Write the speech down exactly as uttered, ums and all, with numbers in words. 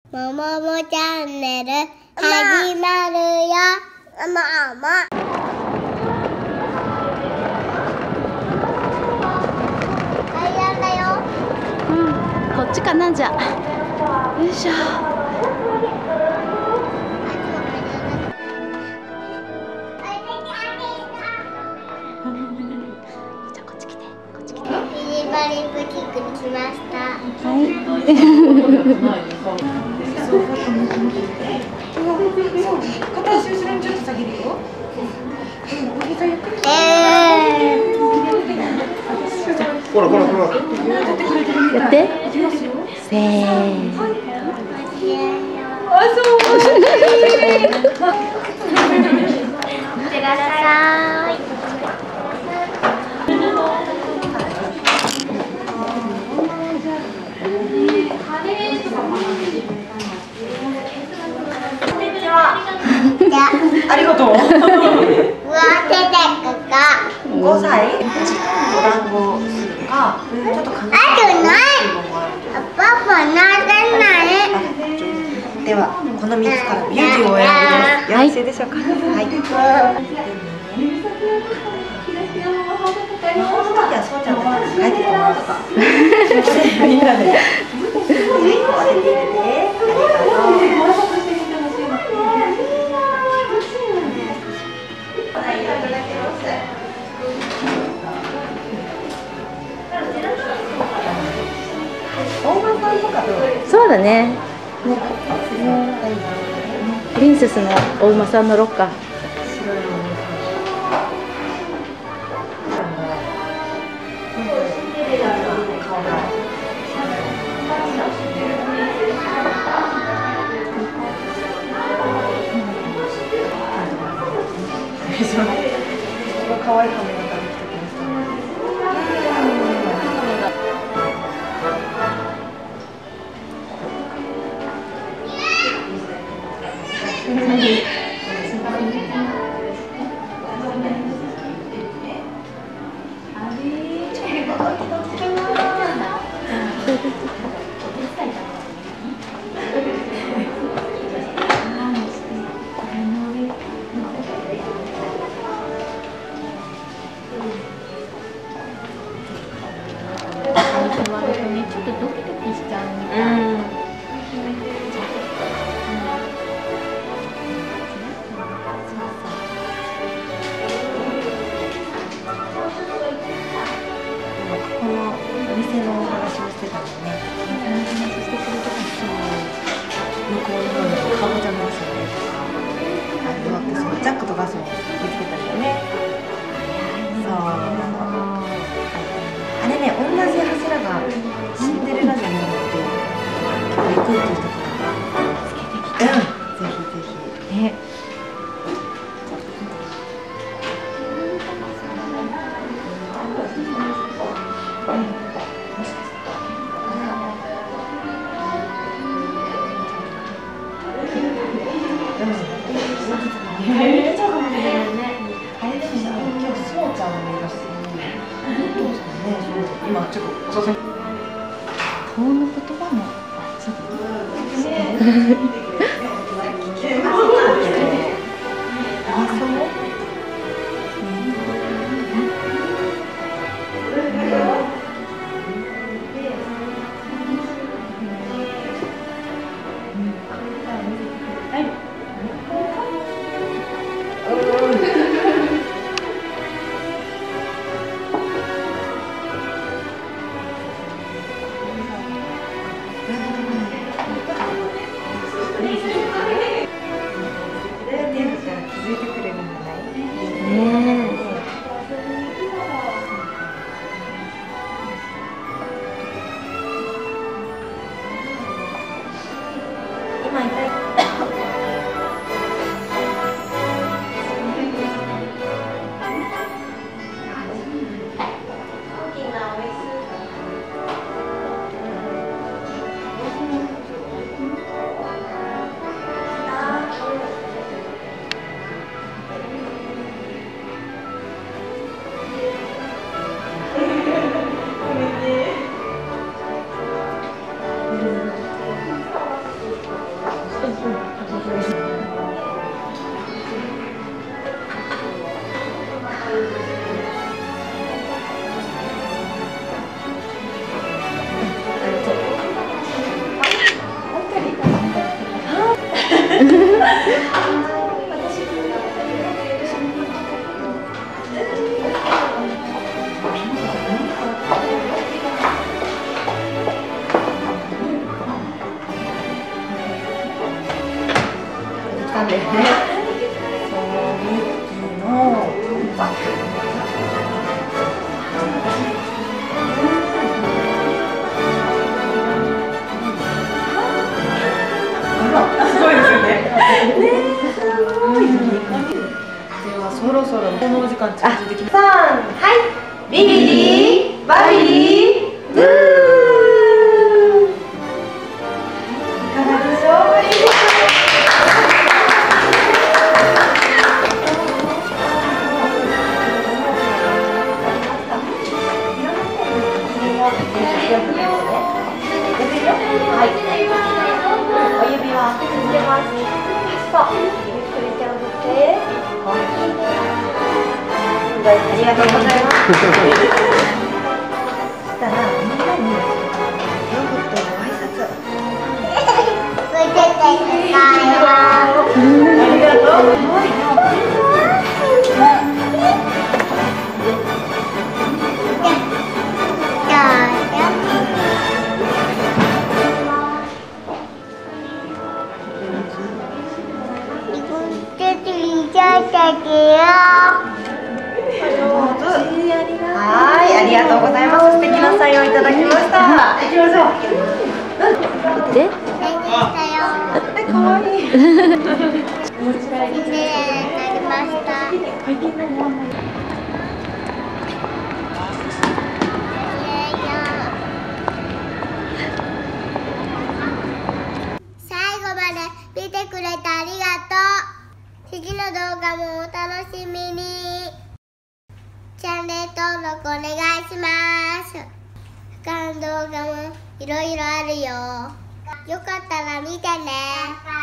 もももチャンネル始まるよ。もも階段だよ。 うん、こっちかな。じゃあよいしょ。じゃあこっち来て、こっち来て。 ビリバリブティックに来ました。 はい。 片足後ろにちょっと下げるよ。 ほらほらほら。 やって。せーの。 あ、そう。 いってらっしゃい。 ありがとう。 うわ、手でかごさい。お団子するか、ちょっとかな。 あとない。パパなぜない。 では、このみっつからビューティーをお選びです。よろしいでしょうか。はい。魔法の時はそうちゃんたちに帰ってきてもらおうか。みんなで。はい、こう当てて入れて。ありがとう。 そうだね。プリンセスのお馬さん乗ろっか。 可愛い髪型で来てくれた。 ちょっとドキドキしちゃうみたい。うん。 このお店のお話をしてたのね。 お話ししてくれてたし、 向こうの方にかぼちゃの店で、あのってそのジャックとガスを見つけたんだよね。そう。あれね、同じ柱がシンデレラ城に乗って今日行くっていう人とかつけてきた。うん、ぜひぜひ。ね。ええ、そうかもしれないね。あれでもさ、今日そうちゃんの目指してる。今ちょっと遅すぎ。 法の言葉もあっちで。 なんですね。そうミッキーのバッグ。すごいですよね。ね、すごい。ではそろそろこのお時間近づいてきます。さん、はい。ビビリー、バビリー、ブー。いかがでしょう。はい。お指輪つけます。そう。ゆっくり手を振って。ありがとうございます。そしたらみんなに手を振ってご挨拶。ありがとう。はい、ありがとうございます。素敵なサインをいただきました。行きましょう。 で、 え、可愛い。 最後まで見てくれてありがとう。次の動画もお楽しみに。チャンネル登録お願いします。他の動画もいろいろあるよ。よかったら見てね。